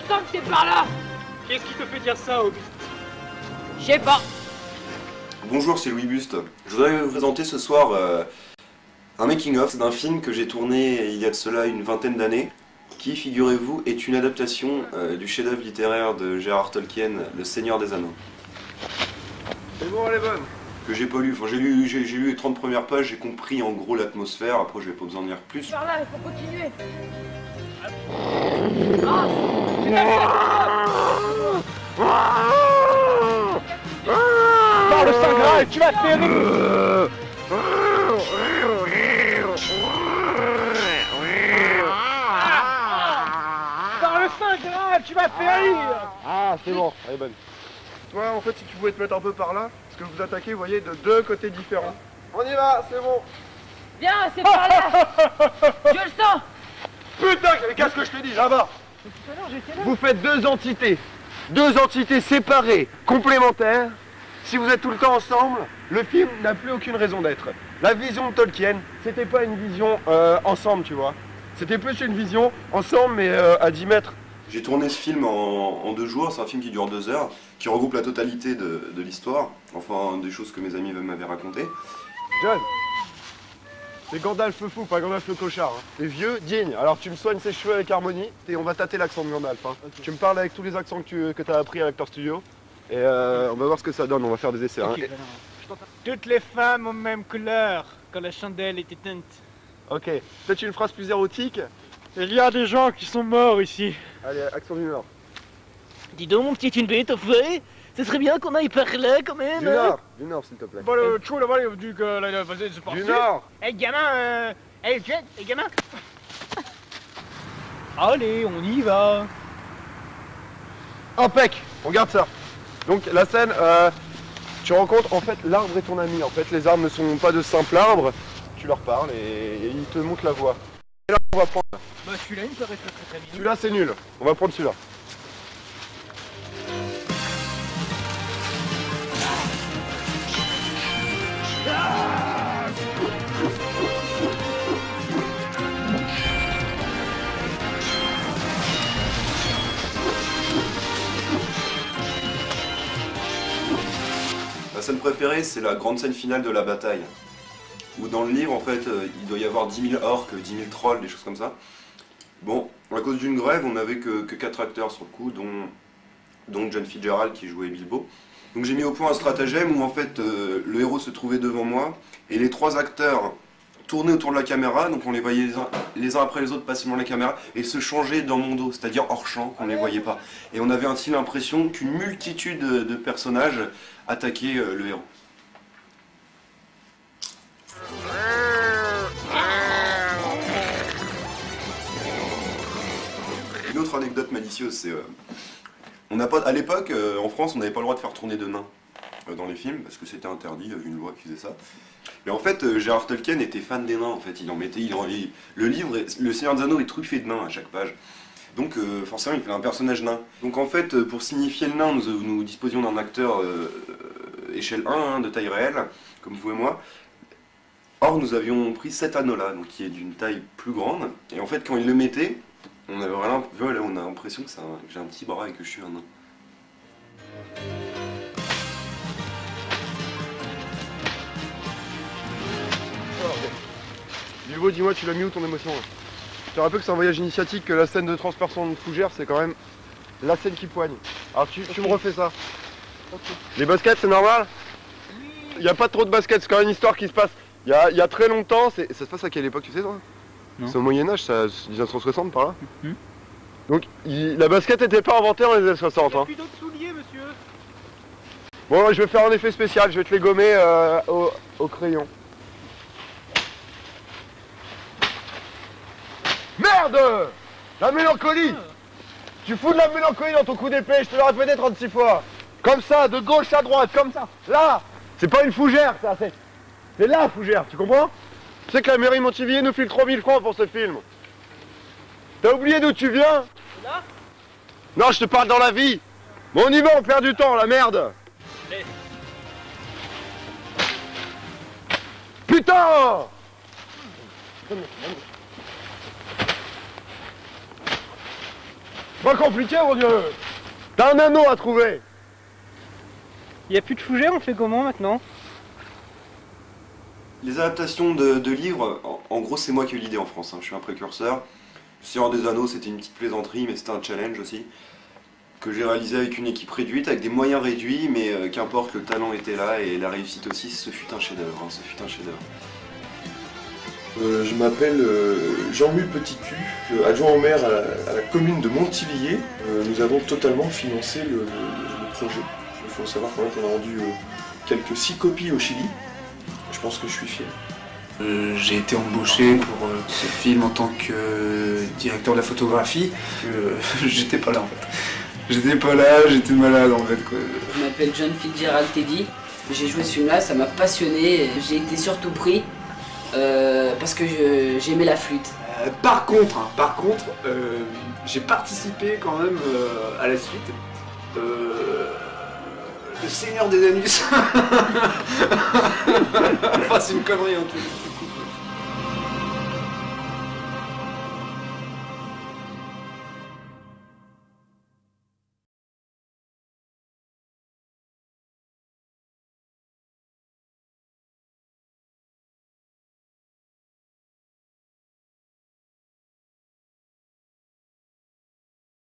sens que c'est par là. Qu'est-ce qui te fait dire ça, Auguste? Je sais pas. Bonjour, c'est Louis Buste. Je voudrais vous présenter ce soir un making-of d'un film que j'ai tourné il y a de cela une vingtaine d'années, qui, figurez-vous, est une adaptation du chef-d'œuvre littéraire de Gérard Tolkien, Le Seigneur des Anneaux. C'est bon, elle est bonne. Que j'ai pas lu, enfin j'ai lu les 30 premières pages, j'ai compris en gros l'atmosphère, après je vais pas vous en dire plus. Par là, il faut continuer. Par le Saint Graal, tu vas te périr. Par le Saint Graal, tu vas te périr. Ah, c'est bon, elle est bonne. Toi, en fait, si tu pouvais te mettre un peu par là, parce que vous attaquez, vous voyez, de deux côtés différents. On y va, c'est bon. Viens, c'est par là. Je le sens. Putain, qu'est-ce que je te dis là-bas? Vous faites deux entités séparées, complémentaires. Si vous êtes tout le temps ensemble, le film n'a plus aucune raison d'être. La vision de Tolkien, c'était pas une vision ensemble, tu vois. C'était plus une vision ensemble, mais à 10 mètres. J'ai tourné ce film en 2 jours, c'est un film qui dure 2 heures, qui regroupe la totalité de l'histoire, enfin des choses que mes amis m'avaient racontées. John, c'est Gandalf le fou, pas Gandalf le cochard. Hein. T'es vieux, digne. Alors tu me soignes ses cheveux avec harmonie et on va tâter l'accent de Gandalf. Hein. Okay. Tu me parles avec tous les accents que tu as appris à l'Acteur Studio et on va voir ce que ça donne, on va faire des essais. Okay, hein. Toutes les femmes ont même couleur quand la chandelle est éteinte. Ok, peut-être une phrase plus érotique. Il y a des gens qui sont morts ici. Allez, accent du Nord. Dis donc, mon petit une bête, au fait. Ce serait bien qu'on aille par là, quand même. Du Nord, s'il te plaît. Bon, le chou, là-bas, il dit que là, c'est parti. Du Nord. Eh, gamin, Jet, gamin. Allez, on y va. Impec, on garde ça. Donc, la scène, tu rencontres, en fait, l'arbre est ton ami. En fait, les arbres ne sont pas de simples arbres. Tu leur parles et ils te montrent la voie. Et là, on va prendre. Bah, celui-là, il me paraît très bien. Celui-là, c'est nul. On va prendre celui-là. Ma scène préférée, c'est la grande scène finale de la bataille. Où dans le livre, en fait, il doit y avoir 10 000 orques, 10 000 trolls, des choses comme ça. Bon, à cause d'une grève, on n'avait que 4 acteurs sur le coup, dont John Fitzgerald qui jouait Bilbo. Donc j'ai mis au point un stratagème où en fait le héros se trouvait devant moi et les 3 acteurs tournaient autour de la caméra, donc on les voyait les uns après les autres passer devant la caméra et se changer dans mon dos, c'est-à-dire hors champ, qu'on ne les voyait pas. Et on avait ainsi l'impression qu'une multitude de personnages attaquaient le héros. Une autre anecdote malicieuse, c'est à l'époque, en France, on n'avait pas le droit de faire tourner de nains dans les films, parce que c'était interdit, il y avait une loi qui faisait ça. Mais en fait, Gérard Tolkien était fan des nains, en fait, le livre, Le Seigneur des Anneaux est truffé de nains à chaque page. Donc forcément, il fait un personnage nain. Donc en fait, pour signifier le nain, nous disposions d'un acteur échelle 1, hein, de taille réelle, comme vous et moi. Or, nous avions pris cet anneau-là, donc qui est d'une taille plus grande, et en fait, quand il le mettait, on a l'impression que j'ai un petit bras et que je suis un nain. Bilbo, dis-moi, tu l'as mis où ton émotion là? Je te rappelle que c'est un voyage initiatique, que la scène de transperson de fougère, c'est quand même la scène qui poigne. Alors tu me refais ça. Okay. Les baskets, c'est normal? Il n'y a pas trop de baskets, c'est quand même une histoire qui se passe il y a très longtemps. Ça se passe à quelle époque, tu sais toi? C'est au Moyen-Âge, c'est 1960 par là. Donc la basket n'était pas inventée dans les années 60. Il n'y a plus d'autres souliers, monsieur. Bon, je vais faire un effet spécial, je vais te les gommer au crayon. Merde! La mélancolie! Tu fous de la mélancolie dans ton coup d'épée, je te l'ai répété 36 fois. Comme ça, de gauche à droite, comme ça. Là! C'est pas une fougère, ça, c'est la fougère, tu comprends? Tu sais que la mairie Montivilliers nous file 3000 francs pour ce film. T'as oublié d'où tu viens? Là? Non, je te parle dans la vie. Bon, on y va, on perd du temps, la merde. Allez. Putain! Pas compliqué, mon Dieu. T'as un anneau à trouver. Y a plus de fougères, on fait comment maintenant? Les adaptations de livres, en gros c'est moi qui ai eu l'idée en France, hein. Je suis un précurseur. Seigneur des Anneaux c'était une petite plaisanterie mais c'était un challenge aussi. Que j'ai réalisé avec une équipe réduite, avec des moyens réduits, mais qu'importe, le talent était là et la réussite aussi, ce fut un chef-d'œuvre, hein, ce fut un chef-d'œuvre. Je m'appelle Jean-Louis Petit-Cul, adjoint au maire à la commune de Montivilliers. Nous avons totalement financé le projet. Il faut savoir quand même qu'on a rendu quelques 6 copies au Chili. Je pense que je suis fier. J'ai été embauché pour ce film en tant que directeur de la photographie. J'étais pas là en fait. J'étais pas là, j'étais malade en fait quoi. Je m'appelle John Fitzgerald Teddy. J'ai joué ce film-là, ça m'a passionné. J'ai été surtout pris parce que j'aimais la flûte. Par contre, j'ai participé quand même à la suite. Le Seigneur des Anus. Enfin, c'est une connerie en tout cas.